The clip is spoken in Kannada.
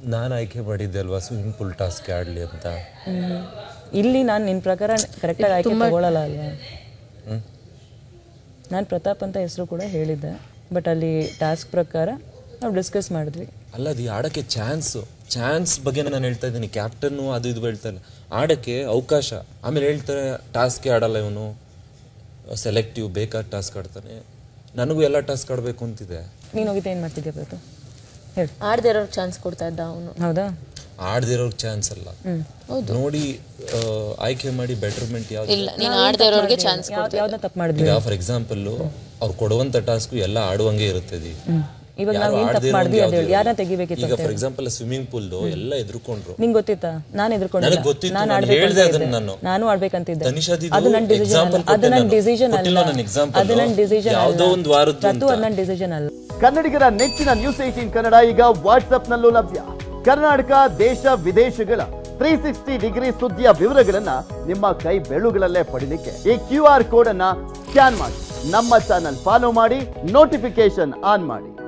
ನಾನು ಆಯ್ಕೆ ಮಾಡಿದ್ದೆ ಅಲ್ವಾ ಸ್ವಿಮ್ಮಿಂಗ್ ಪೂಲ್ ಟಾಸ್ಕ್ ಆಡಲಿ ಅಂತ. ಇಲ್ಲಿ ನಾನು ನಿನ್ನ ಪ್ರಕಾರ ಕರೆಕ್ಟಾಗಿ ಆಯ್ಕೆ ತಗೊಳ್ಳಲ್ಲ ಅಲ್ವಾ. ನಾನು ಪ್ರತಾಪ್ ಅಂತ ಹೆಸರು ಕೂಡ ಹೇಳಿದ್ದೆ, ಬಟ್ ಅಲ್ಲಿ ಟಾಸ್ಕ್ ಪ್ರಕಾರ ನಾವು ಡಿಸ್ಕಸ್ ಮಾಡಿದ್ವಿ. ಅಲ್ಲ ಅದು ಆಡೋಕ್ಕೆ ಚಾನ್ಸ್ ಬಗ್ಗೆ ನಾನು ಹೇಳ್ತಾ ಇದ್ದೀನಿ. ಕ್ಯಾಪ್ಟನ್ನು ಅದು ಇದು ಹೇಳ್ತಾ ಇಲ್ಲ, ಆಡೋಕ್ಕೆ ಅವಕಾಶ. ಆಮೇಲೆ ಹೇಳ್ತಾರೆ ಟಾಸ್ಕೇ ಆಡಲ್ಲ ಇವನು, ಸೆಲೆಕ್ಟಿವ್ ಬೇಕಾದ ಟಾಸ್ಕ್ ಆಡ್ತಾನೆ. ನನಗೂ ಎಲ್ಲ ಟಾಸ್ಕ್ ಆಡಬೇಕು ಅಂತಿದೆ. ನೀನು ಹೋಗಿದ್ದೆ ಏನು ಮಾಡ್ತಿದ್ಯಾ ಪ್ರತು ಹೇಳಿ. ಆಡದೇ ಇರೋರ್ಗೆ ಚಾನ್ಸ್ ಕೊಡ್ತಾ ಇದ್ದ ಅವನು. ಹೌದಾ? ಆಡದಿರೋರ್ಗೆ ಚಾನ್ಸ್ ಅಲ್ಲ, ನೋಡಿ ಆಯ್ಕೆ ಮಾಡಿ ಬೆಟರ್ಮೆಂಟ್ ಯಾವ್ದು. ಇಲ್ಲ, ನೀನು ಆಡದೇ ಇರೋರ್ಗೆ ಚಾನ್ಸ್ ಯಾವ್ದನ್ನ ತಪ್ಪು ಮಾಡಿದ್ವಿ. ಈಗ ಫಾರ್ ಎಕ್ಸಾಂಪಲ್ ಅವ್ರು ಕೊಡುವಂಥ ಟಾಸ್ಕು ಎಲ್ಲ ಆಡುವಂಗೆ ಇರುತ್ತದೆ. ಇವಾಗ ನಾವು ಏನು ತಪ್ಪು ಮಾಡಿದ್ವಿ ಅದು ಹೇಳಿ, ಯಾರನ್ನ ತೆಗಿಬೇಕಿತ್ತು. ಈಗ ಫಾರ್ ಎಕ್ಸಾಂಪಲ್ ಸ್ವಿಮ್ಮಿಂಗ್ ಪೂಲ್ದು ಎಲ್ಲ ಎದುರ್ಕೊಂಡ್ರು. ನಿಂಗೆ ಗೊತ್ತಿತ್ತಾ? ನಾನು ಎದುರ್ಕೊಂಡಿಲ್ಲ, ನಾನು ನಾನು ಆಡ್ಬೇಕಂತಿದ್ದೆ. ಅದು ನನ್ನ ಡಿಸಿಷನ್ ಅಲ್ಲ, ಅದು ನನ್ನ ಡಿಸಿಷನ್ ಅಲ್ಲ, ಅದು ನನ್ನ ಡಿಸಿಷನ್ ಅಲ್ಲ, ಅದು ನನ್ನ ಡಿಸಿಷನ್ ಅಲ್ಲ. ಕನ್ನಡಿಗರ ನೆಚ್ಚಿನ ನ್ಯೂಸ್ 18 ಕನ್ನಡ ಈಗ ವಾಟ್ಸ್ಆಪ್ ನಲ್ಲೂ ಲಭ್ಯ. ಕರ್ನಾಟಕ, ದೇಶ ವಿದೇಶಗಳ 360 ಡಿಗ್ರಿ ಸುದ್ದಿಯ ವಿವರಗಳನ್ನ ನಿಮ್ಮ ಕೈ ಬೆರಳುಗಳಲ್ಲೇ ಪಡಿಲಿಕ್ಕೆ ಈ QR ಕೋಡ್ ಅನ್ನ ಸ್ಕ್ಯಾನ್ ಮಾಡಿ, ನಮ್ಮ ಚಾನಲ್ ಫಾಲೋ ಮಾಡಿ, ನೋಟಿಫಿಕೇಶನ್ ಆನ್ ಮಾಡಿ.